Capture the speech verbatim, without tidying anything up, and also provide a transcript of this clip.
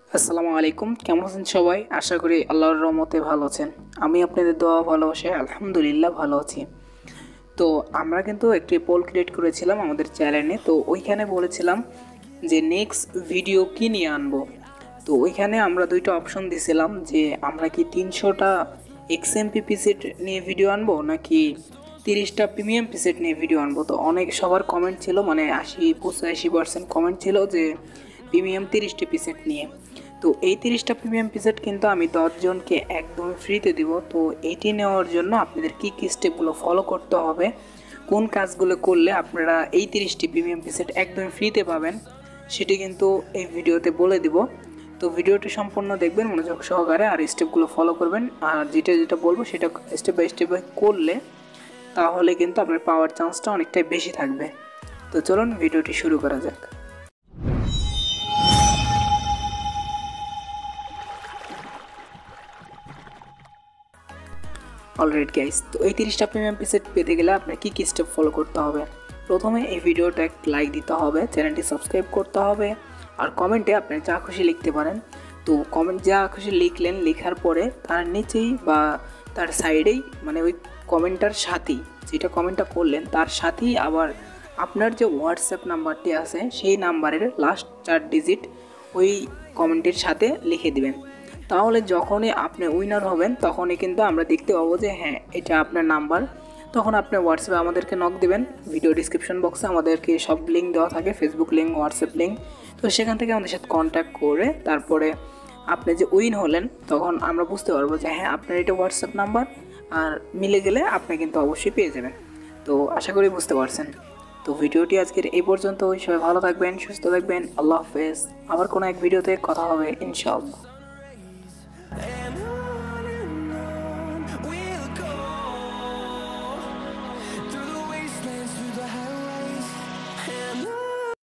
আসসালামু আলাইকুম, কেমন আছেন সবাই? আশা করি আল্লাহর রহমতে ভালো আছেন। আমি আপনাদের দোয়া ভালোবাসায় আলহামদুলিল্লাহ ভালো আছি। তো আমরা কিন্তু একটি পোল ক্রিয়েট করেছিলাম আমাদের চ্যানেলে। তো ওইখানে বলেছিলাম যে নেক্সট ভিডিও কী নিয়ে আনবো। তো ওইখানে আমরা দুইটা অপশন দিয়েছিলাম যে আমরা কি তিনশোটা এক্সএমপি পিসেট নিয়ে ভিডিও আনবো নাকি তিরিশটা প্রিমিয়াম পিসেট নিয়ে ভিডিও আনবো। তো অনেক সবার কমেন্ট ছিল, মানে আশি পঁচাশি পার্সেন্ট কমেন্ট ছিল যে প্রিমিয়াম তিরিশটি পিসেট নিয়ে। তো এই তিরিশটা প্রিমিয়াম পিসেট কিন্তু আমি দশজনকে একদম ফ্রিতে দিব। তো এটি নেওয়ার জন্য আপনাদের কী কী স্টেপগুলো ফলো করতে হবে, কোন কাজগুলো করলে আপনারা এই তিরিশটি প্রিমিয়াম পিসেট একদম ফ্রিতে পাবেন, সেটি কিন্তু এই ভিডিওতে বলে দিব। তো ভিডিওটি সম্পূর্ণ দেখবেন মনোযোগ সহকারে, আর স্টেপগুলো ফলো করবেন। আর যেটা যেটা বলবো সেটা স্টেপ বাই স্টেপ করলে তাহলে কিন্তু আপনার পাওয়ার চান্সটা অনেকটাই বেশি থাকবে। তো চলুন ভিডিওটি শুরু করা যাক। অলরাইট গাইস, তো এই তিরিশটা প্রিমিয়াম পিসেট পেতে গেলে আপনার কী কী স্টেপ ফলো করতে হবে? প্রথমে এই ভিডিওটা একটা লাইক দিতে হবে, চ্যানেলটি সাবস্ক্রাইব করতে হবে, আর কমেন্টে আপনি যা খুশি লিখতে পারেন। তো কমেন্ট যা খুশি লিখলেন, লেখার পরে তার নিচেই বা তার সাইডেই, মানে ওই কমেন্টটার সাথেই, যেটা কমেন্টটা করলেন তার সাথেই আবার আপনার যে হোয়াটসঅ্যাপ নাম্বারটি আছে সেই নাম্বারের লাস্ট চার ডিজিট ওই কমেন্টের সাথে লিখে দিবেন। তাহলে যখনই আপনি উইনার হবেন তখনই কিন্তু আমরা দেখতে পাবো যে হ্যাঁ এটা আপনার নাম্বার। তখন আপনি হোয়াটসঅ্যাপে আমাদেরকে নক দিবেন। ভিডিও ডিসক্রিপশন বক্সে আমাদেরকে সব লিঙ্ক দেওয়া থাকে, ফেসবুক লিঙ্ক, হোয়াটসঅ্যাপ লিঙ্ক। তো সেখান থেকে আমাদের সাথে কন্ট্যাক্ট করে তারপরে আপনি যে উইন হলেন তখন আমরা বুঝতে পারবো যে হ্যাঁ আপনার এটা হোয়াটসঅ্যাপ নাম্বার, আর মিলে গেলে আপনি কিন্তু অবশ্যই পেয়ে যাবেন। তো আশা করি বুঝতে পারছেন। তো ভিডিওটি আজকের এই পর্যন্ত। সবাই ভালো থাকবেন, সুস্থ থাকবেন। আল্লাহ হাফেজ। আবার কোনো এক ভিডিওতে কথা হবে ইনশাআল্লাহ।